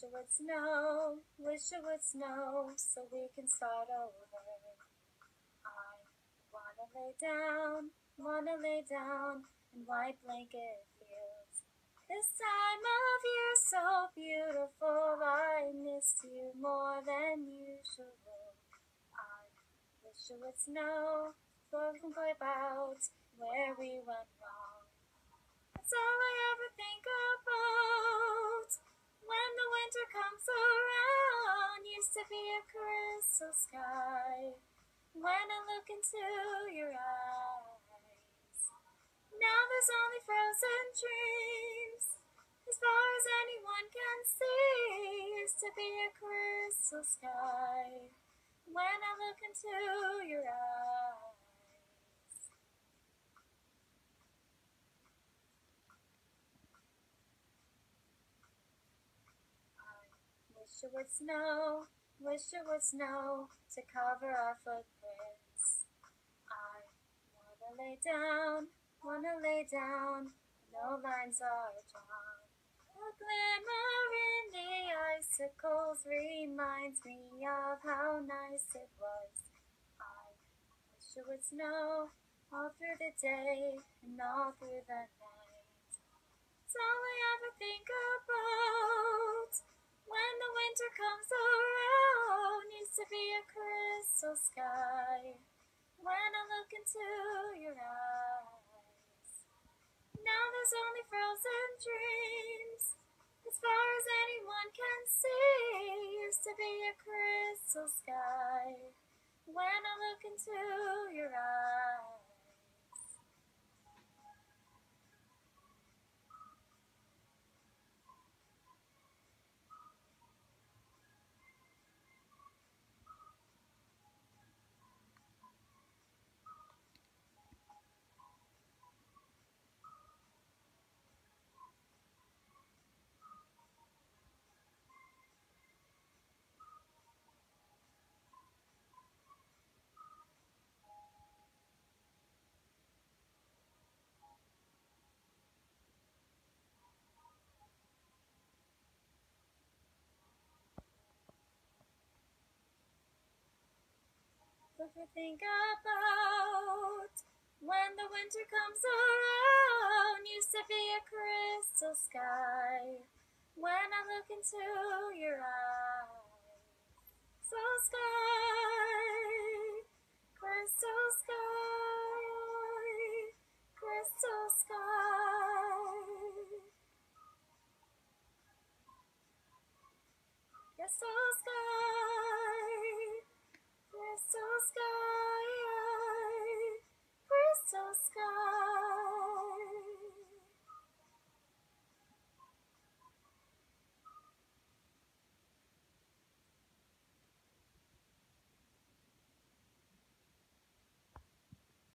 it would snow, wish it would snow, so we can start over. I wanna lay down in white blanket fields. This time of year so beautiful, I miss you more than usual. I wish it would snow, so we can play about where we went wrong. That's all I ever think about when the winter comes around. Used to be a crystal sky when I look into your eyes. Now there's only frozen dreams, as far as anyone can see. Used to be a crystal sky when I look into your eyes. Wish it would snow to cover our footprints. I wanna lay down, no lines are drawn. The glimmer in the icicles reminds me of how nice it was. I wish it would snow all through the day and all through the night. It's all I ever think about when the winter comes around. Used to be a crystal sky when I look into your eyes. Now there's only frozen dreams, as far as anyone can see. Used to be a crystal sky when I look into your eyes. If you think about when the winter comes around, used to be a crystal sky when I look into your eyes. So sky, crystal sky, crystal sky. Crystal sky, crystal sky, crystal